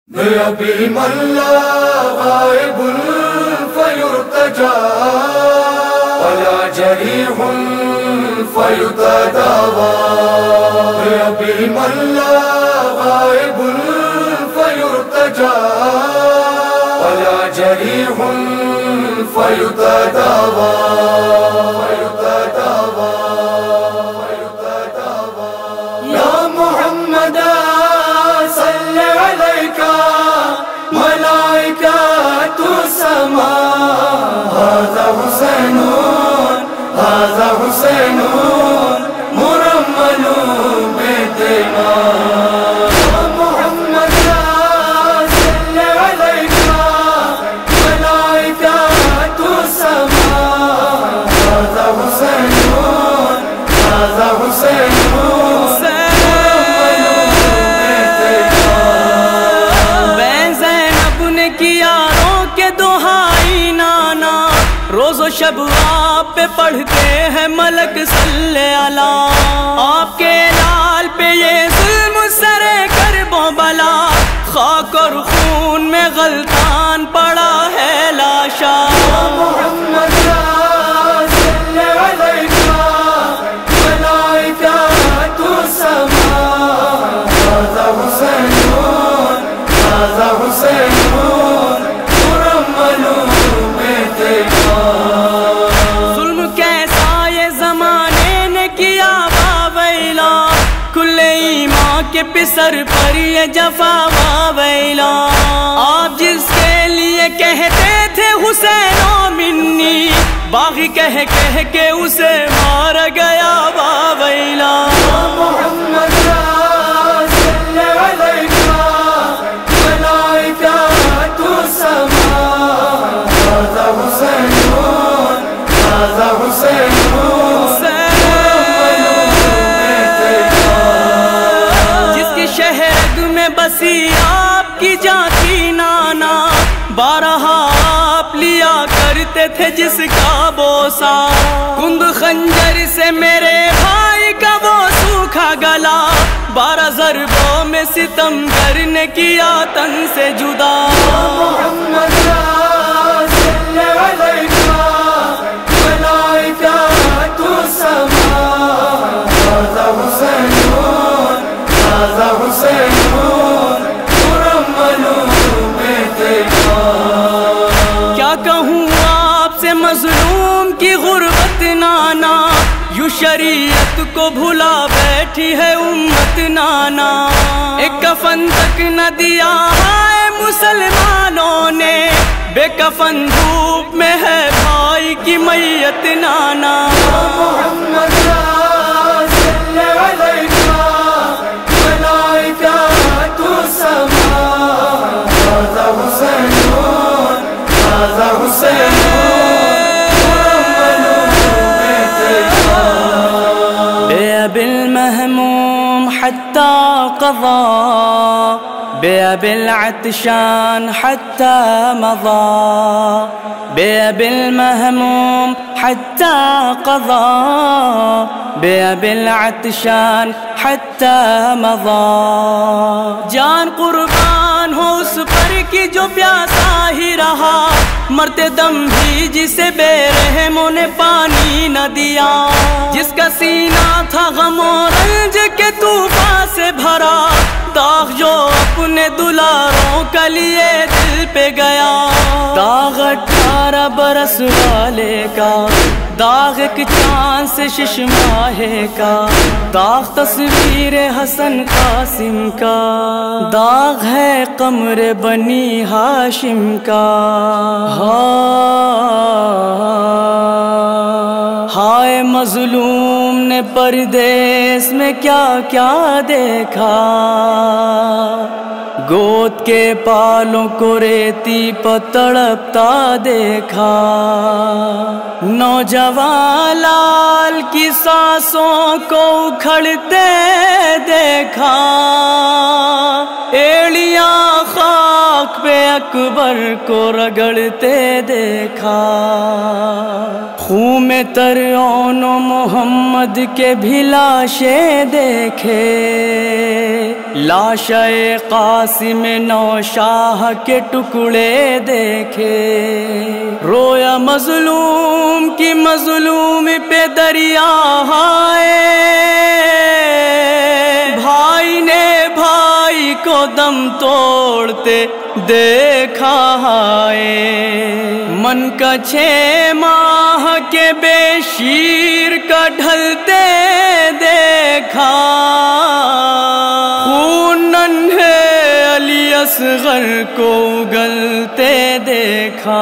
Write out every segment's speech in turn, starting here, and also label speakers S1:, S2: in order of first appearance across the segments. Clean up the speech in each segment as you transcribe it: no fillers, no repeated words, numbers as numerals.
S1: بأبي من لا غائب فيرتجى ولا جريح فيتداوى بأبي من لا غائب فيرتجى ولا جريح فيتداوى يا محمد صل عليك ملائكة السماء هذا حسين مرمل بالدماء يا محمد صل عليك ملائكة السماء هذا حسين
S2: روز و شب آپ پہ پڑھتے ہیں ملک صلی اللہ آپ کے لال پہ یہ ظلم سرے کرب و بلا خاک اور خون میں غلطان پڑا ہے لاشا کے پسر پر یہ جفا واویلا آپ جس کے لیے کہتے تھے حسین و منی باغی کہہ کے اسے مار گیا واویلا بسی آپ کی جاتی نانا بارہا آپ لیا کرتے تھے جس کا بوسا کند خنجر سے میرے بھائی کا وہ سوکھا گلا 12 ضربوں میں ستمگر نے کیا تن سے جدا مظلوم کی غربت نانا یوں شریعت کو بھلا بیٹھی ہے امت نانا ایک کفن تک نہ دیا ہے مسلمانوں نے بے کفن دھوپ میں ہے بھائی کی میت نانا بالمهموم حتى قضى بالعطشان حتى مضى بالمهموم حتى قضى بالعطشان حتى مضى جان قربان ہو اس پر کی جو پیاسا ہی رہا مرتے دم بھی جسے بے رحموں نے پانی نہ دیا جس کا سینہ تھا غم و رنج کے طوفان سے بھرا داغ جو اپنے دلاروں کا لیے دل پہ گیا داغ 18 برس والے کا داغ ایک چاند سے 6 ماہے کا داغ تصویر حسن قاسم کا داغ ہے قمر بنی ہاشم کا ہائے مظلوم نے پردیس میں کیا کیا دیکھا گود کے پالوں کو ریتی پر تڑپتا دیکھا نوجوان لال کی سانسوں کو اکھڑتے دیکھا ایڑیاں خاک پہ اکبر کو رگڑتے دیکھا خون میں ترون و محمد کے بھی لاشیں دیکھے، لاشیں قاسم نوشاہ کے ٹکڑے دیکھے، رویا مظلوم کی مظلوم پہ دریا آئے، بھائی نے بھائی کو دم توڑتے دیکھا ہے، من کا 6 ماہ کے بے شیر کا ڈھلتے دیکھا، خون ننھے علی اصغر کو اگلتے دیکھا۔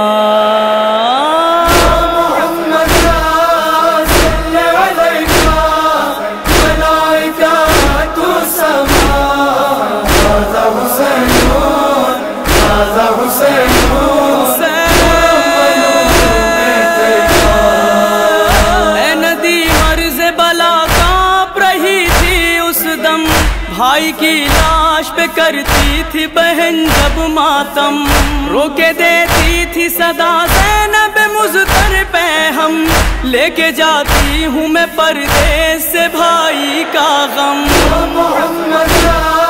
S2: بھائی کی لاش پہ کرتی تھی بہن جب ماتم، رو کے دیتی تھی صدا زینب مضطر پہ ہم، لے کے جاتی ہوں میں پردیس سے بھائی کا غم۔